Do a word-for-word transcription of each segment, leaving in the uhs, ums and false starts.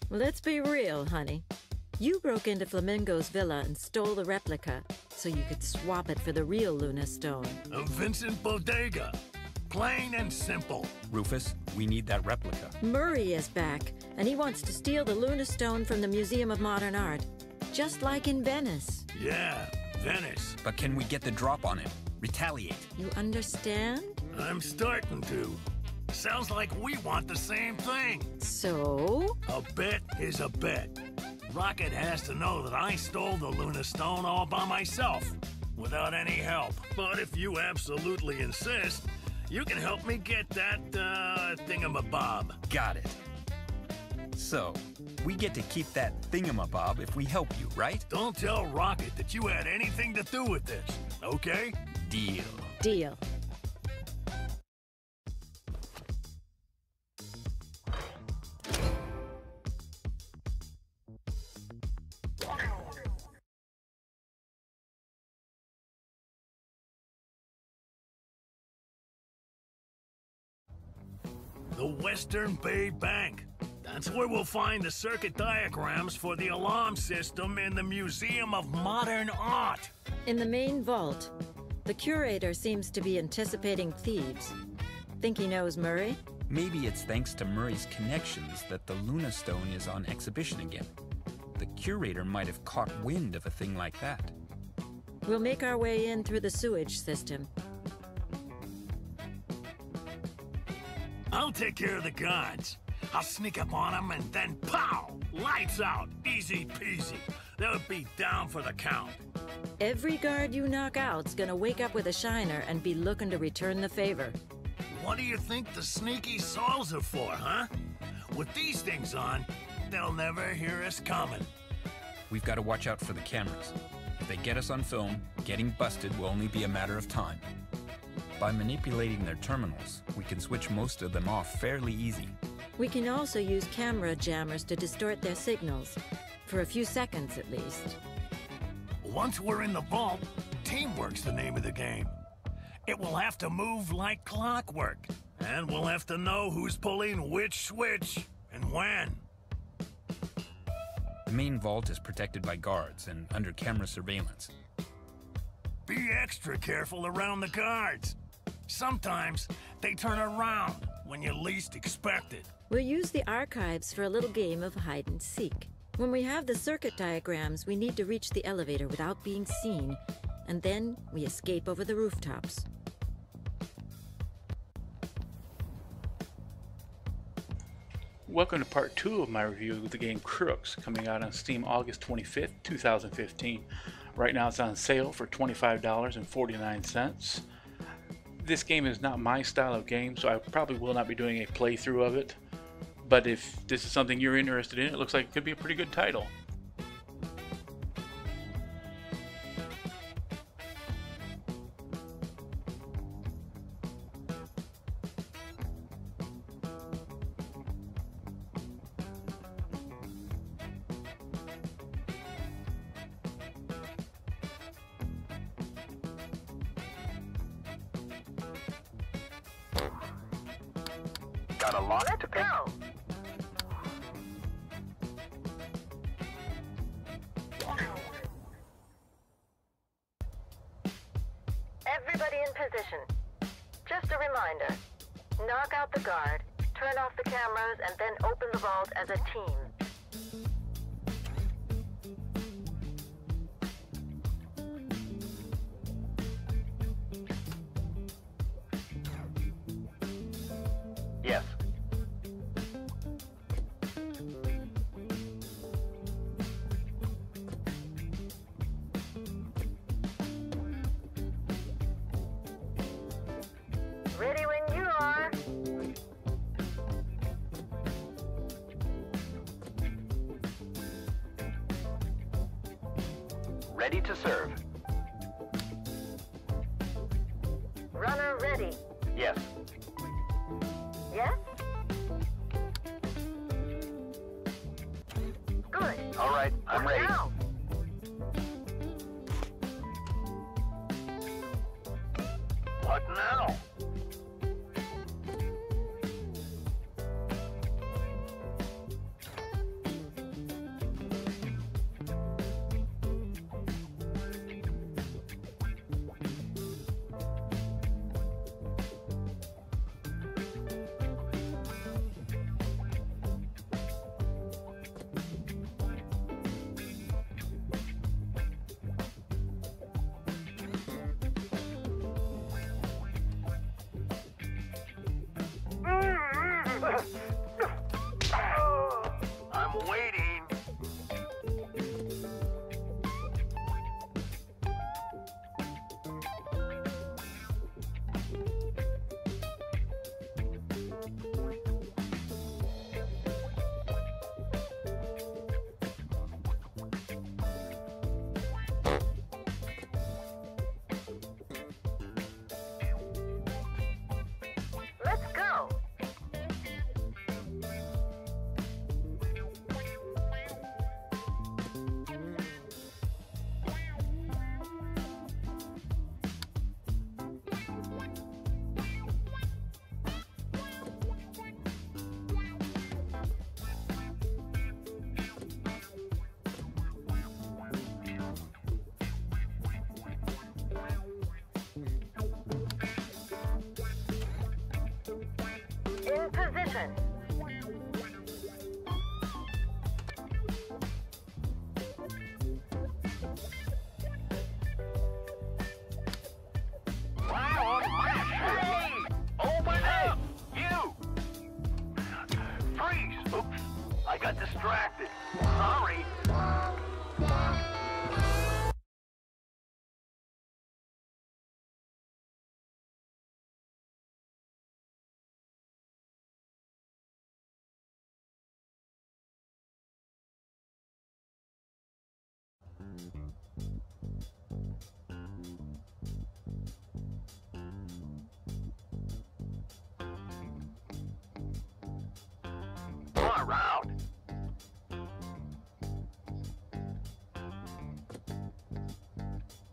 Let's be real, honey. You broke into Flamingo's villa and stole the replica so you could swap it for the real Luna Stone. I'm Vincent Bodega. Plain and simple. Rufus, we need that replica. Murray is back, and he wants to steal the Luna Stone from the Museum of Modern Art, just like in Venice. Yeah, Venice. But can we get the drop on him? Retaliate. You understand? I'm starting to. Sounds like we want the same thing. So? A bet is a bet. Rocket has to know that I stole the Luna Stone all by myself, without any help. But if you absolutely insist, you can help me get that, uh, thingamabob. Got it. So, we get to keep that thingamabob if we help you, right? Don't tell Rocket that you had anything to do with this, okay? Deal. Deal. The Western Bay Bank. That's where we'll find the circuit diagrams for the alarm system in the Museum of Modern Art. In the main vault, the curator seems to be anticipating thieves. Think he knows Murray? Maybe it's thanks to Murray's connections that the Luna Stone is on exhibition again. The curator might have caught wind of a thing like that. We'll make our way in through the sewage system. I'll take care of the guards. I'll sneak up on them and then pow! Lights out! Easy peasy. They'll be down for the count. Every guard you knock out's gonna wake up with a shiner and be looking to return the favor. What do you think the sneaky saws are for, huh? With these things on, they'll never hear us coming. We've got to watch out for the cameras. If they get us on film, getting busted will only be a matter of time. By manipulating their terminals, we can switch most of them off fairly easy. We can also use camera jammers to distort their signals, for a few seconds at least. Once we're in the vault, teamwork's the name of the game. It will have to move like clockwork, and we'll have to know who's pulling which switch and when. The main vault is protected by guards and under camera surveillance. Be extra careful around the guards. Sometimes they turn around when you least expect it. We'll use the archives for a little game of hide and seek. When we have the circuit diagrams, we need to reach the elevator without being seen, and then we escape over the rooftops. Welcome to part two of my review of the game Crooks, coming out on Steam August twenty-fifth, two thousand fifteen. Right now it's on sale for twenty-five dollars and forty-nine cents. This game is not my style of game, so I probably will not be doing a playthrough of it. But if this is something you're interested in, it looks like it could be a pretty good title. Got a lot Let's to pick. go. Everybody in position. Just a reminder. Knock out the guard, turn off the cameras, and then open the vault as a team. Yes. Ready when you are. Ready to serve. Runner ready. Yes. Yes? Good. All right, I'm What ready. now? What now?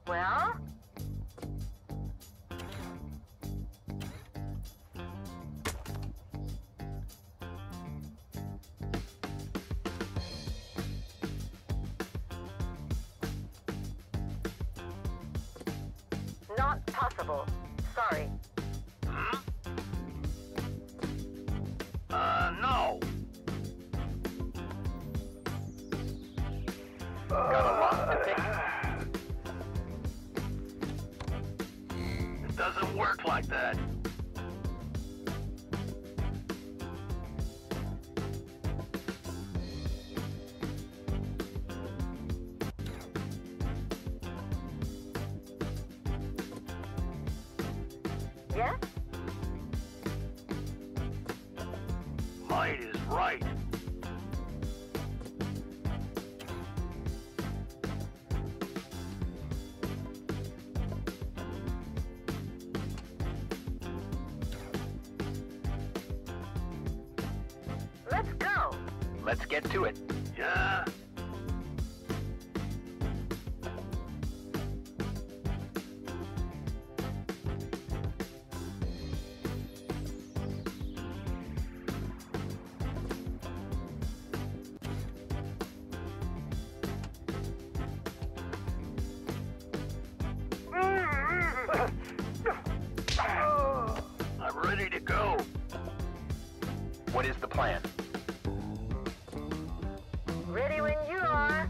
Well? Not possible. Sorry. Hmm? Uh, no. Got a lock to pick? It doesn't work like that. Yes? Might is right. Let's go. Let's get to it. Yeah? I'm ready to go. What is the plan? Ready when you are.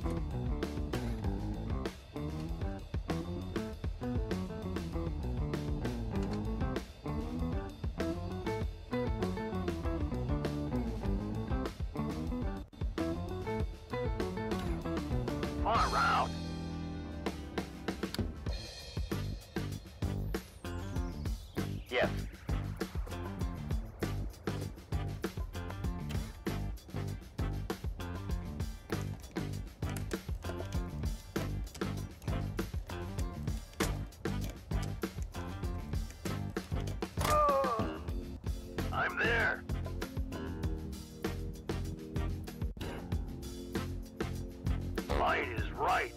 Far out. Yes. I'm there. Might is right.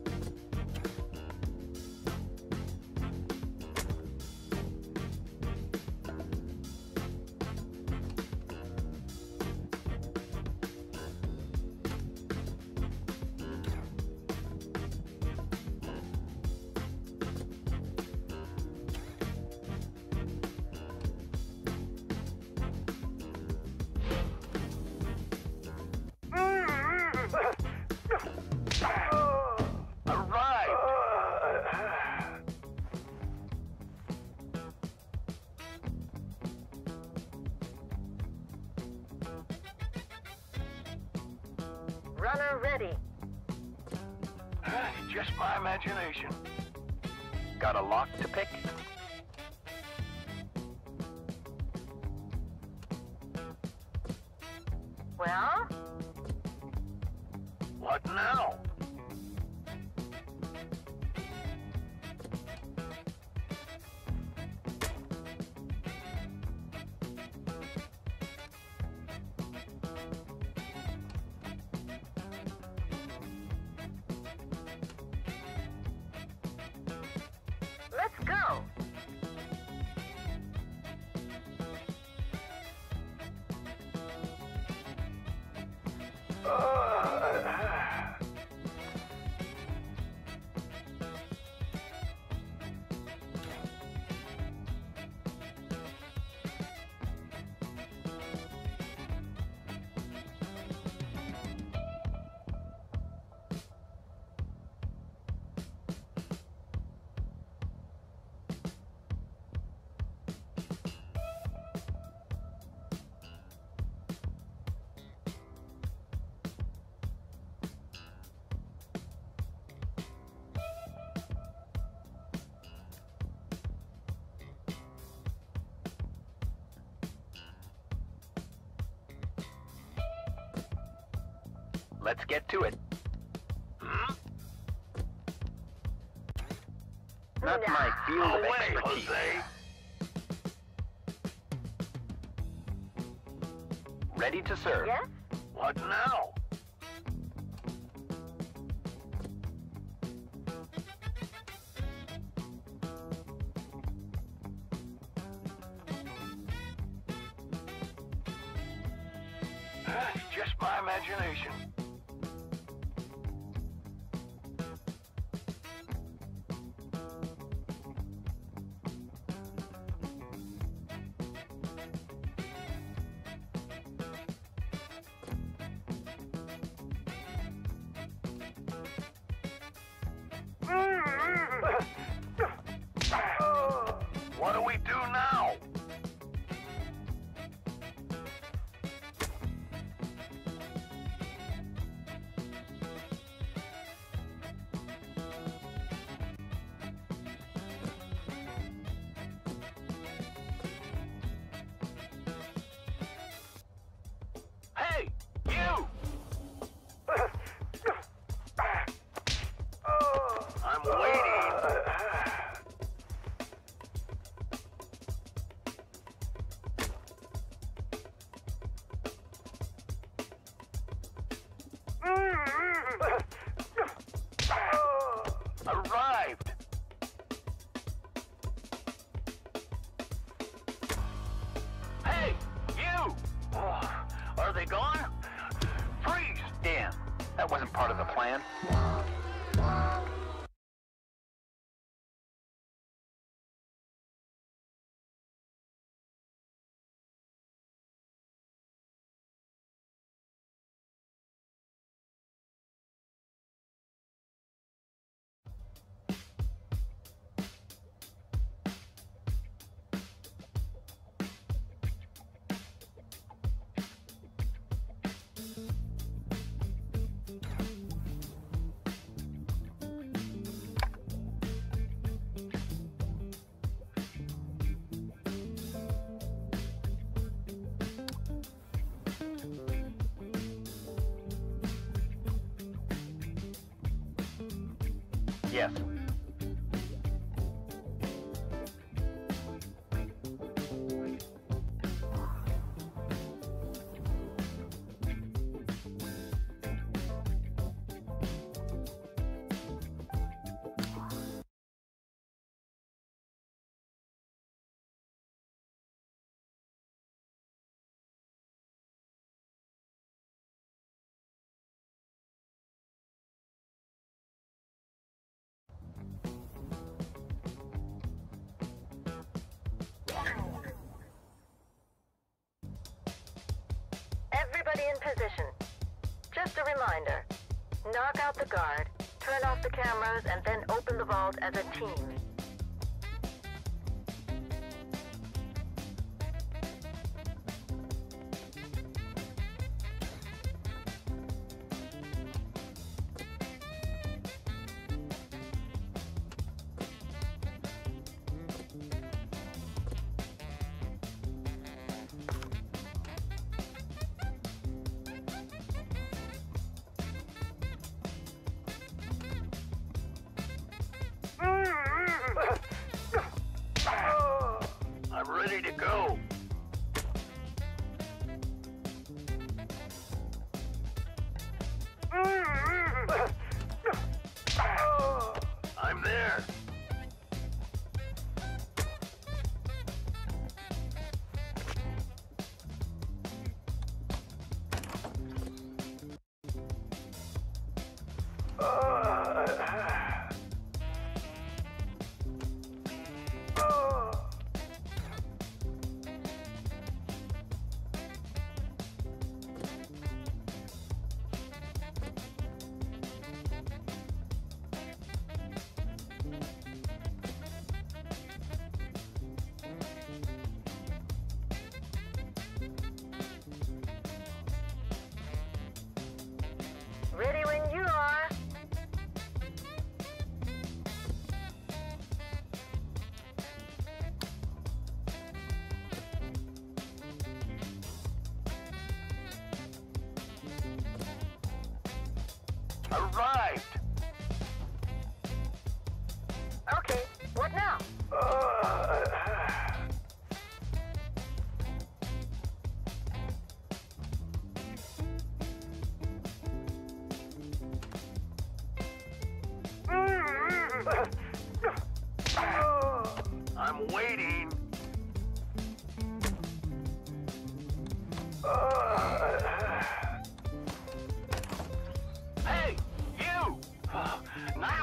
Runner ready. Just my imagination. Got a lock to pick? Well? What now? Let's go. Let's get to it. Hmm? Not my field of Away, expertise. Jose. Ready to serve. Yes? What now? That's just my imagination. What do we do now? Hey, you! I'm waiting. Arrived. Hey, you! Oh, are they gone? Freeze! Dan, that wasn't part of the plan. Yes. Everybody in position. Just a reminder. Knock out the guard, turn off the cameras, and then open the vault as a team. I'm ready to go. I'm there. Ready when you are. Arrived. Okay, what now? I'm waiting.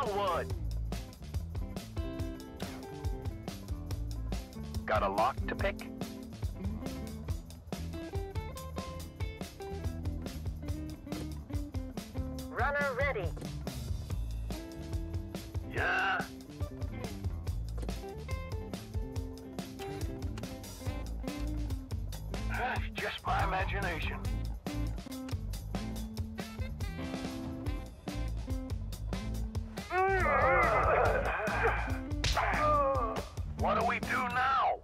Now what? Got a lock to pick? Runner ready. Yeah? It's just my imagination. What do we do now?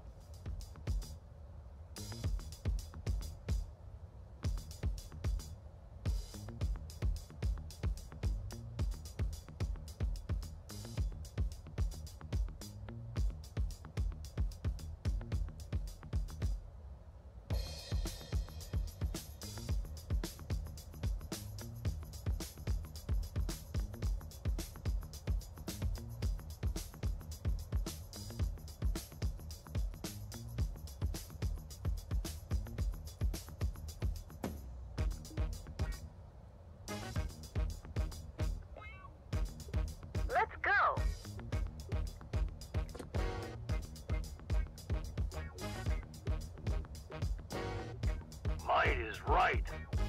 Let's go. Might is right.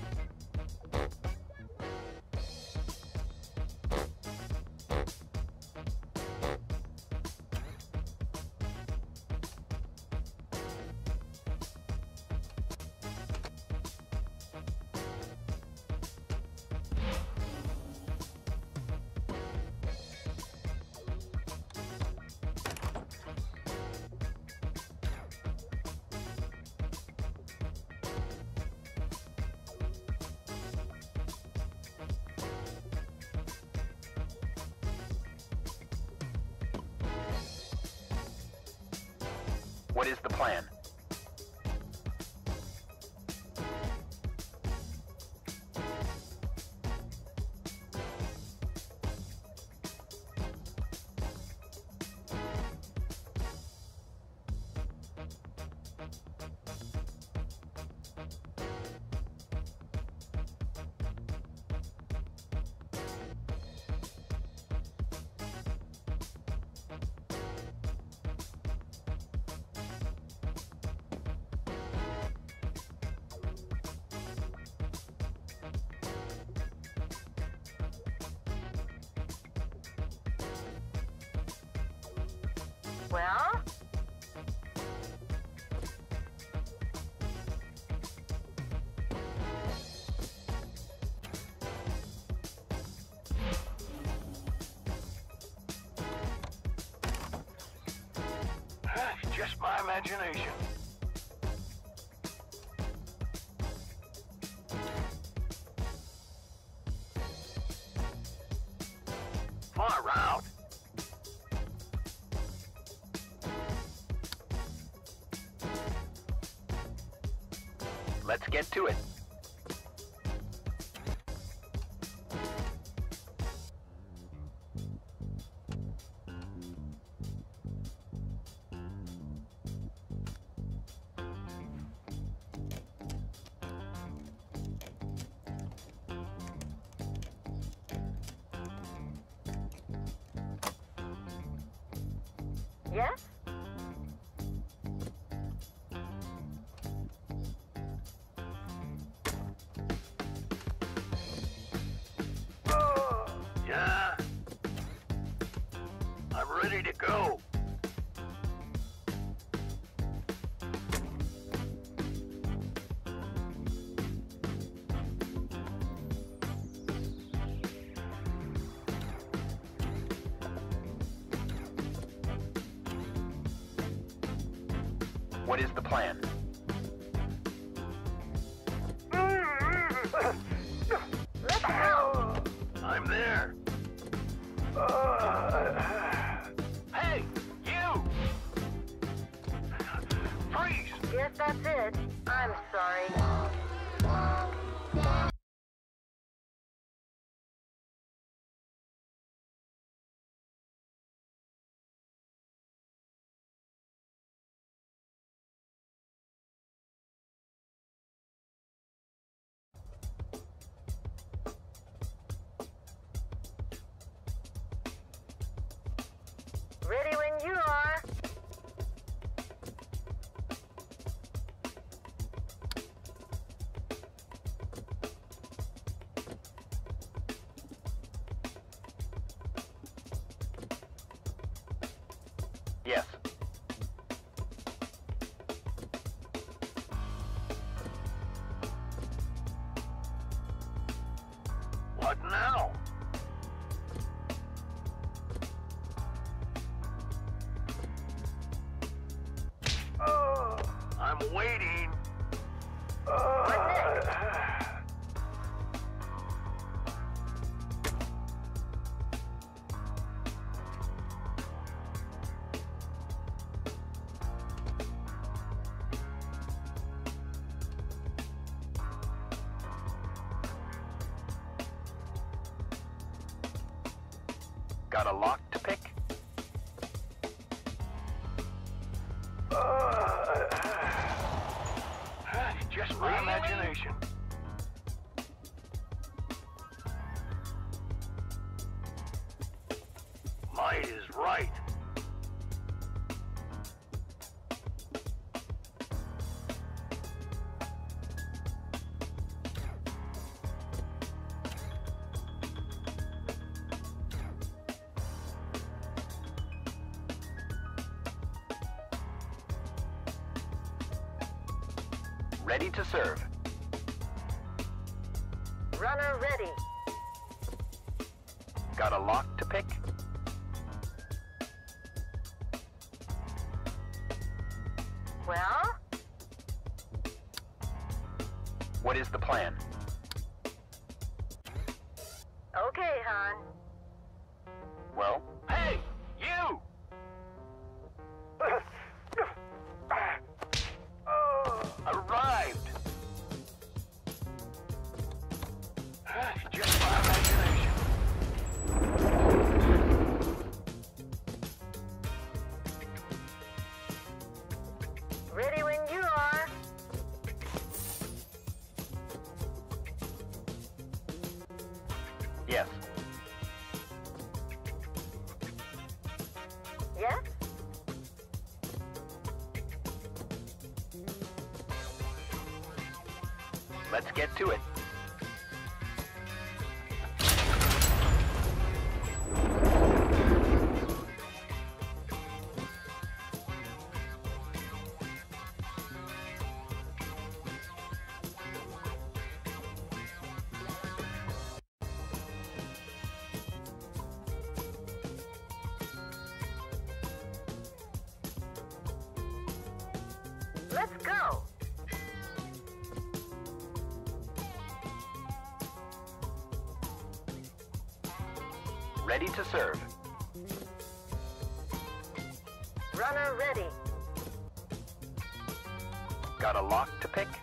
What is the plan? Well? It's just my imagination. Far out. Let's get to it. Yes? Yeah? I'm ready to go. What is the plan? Let's go. I'm there. Hey, you! Freeze! Guess that's it. I'm sorry. Yes. What now? Uh, I'm waiting. Uh, Got a lock to pick? uh, just my imagination. Might is right. Ready to serve. Runner ready. Got a lock to pick? Well? What is the plan? Okay, hon. Well, Hey, you! arrived! Just my imagination. Ready when you are. Yes. Yes? Let's get to it. Let's go. Ready to serve. Runner ready. Got a lock to pick?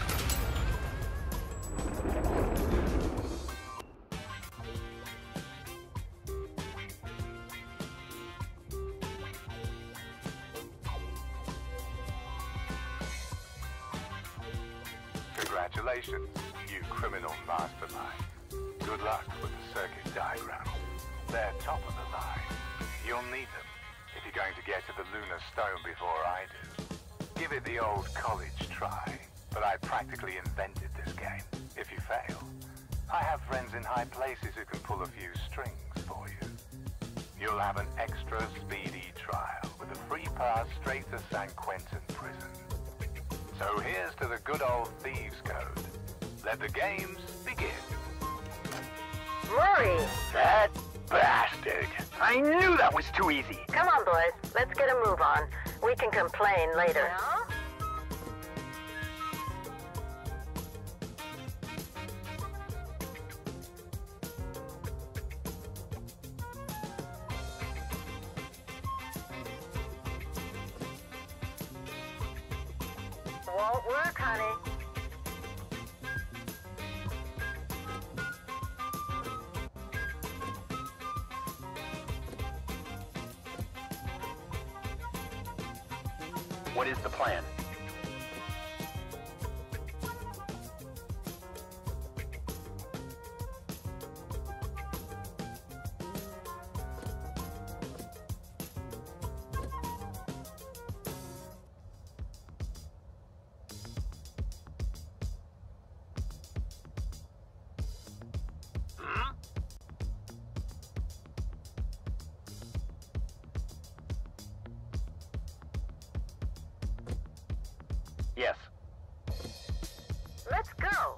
Congratulations, you criminal mastermind. Good luck with the circuit diagrams. They're top of the line. You'll need them if you're going to get to the lunar stone before I do. Give it the old college try, but I practically invented this game. If you fail, I have friends in high places who can pull a few strings for you. You'll have an extra speedy trial with a free pass straight to San Quentin prison. So here's to the good old Thieves Code. Let the games begin. Murray! That bastard! I knew that was too easy! Come on, boys. Let's get a move on. We can complain later. Well? Won't work, honey. What is the plan? Yes. Let's go.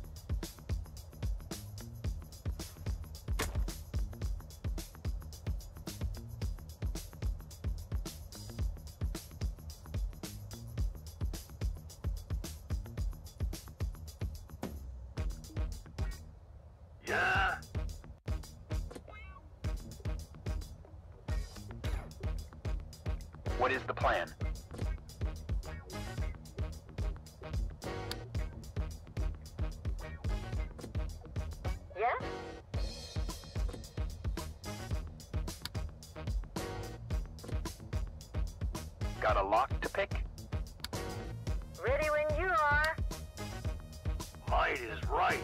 Yeah? What is the plan? Yes? Got a lock to pick? Ready when you are. Might is right.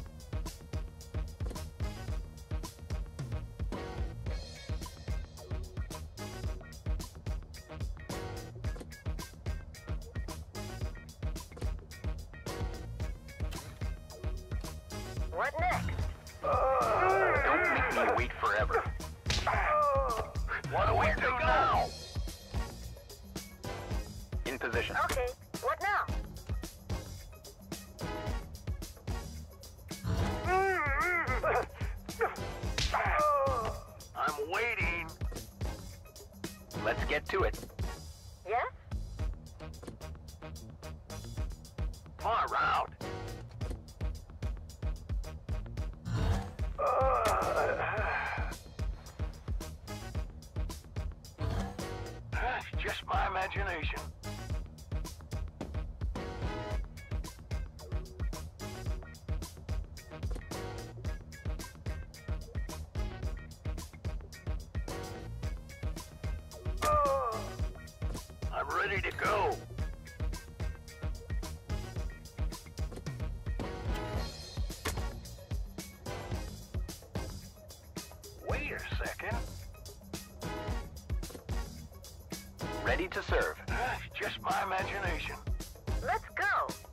What next? Don't make me wait forever. What do we do now? In position. Okay, what now? I'm waiting. Let's get to it. Yes? Far out. It's just my imagination. I'm ready to go. Wait a second. Ready to serve. It's just my imagination. Let's go.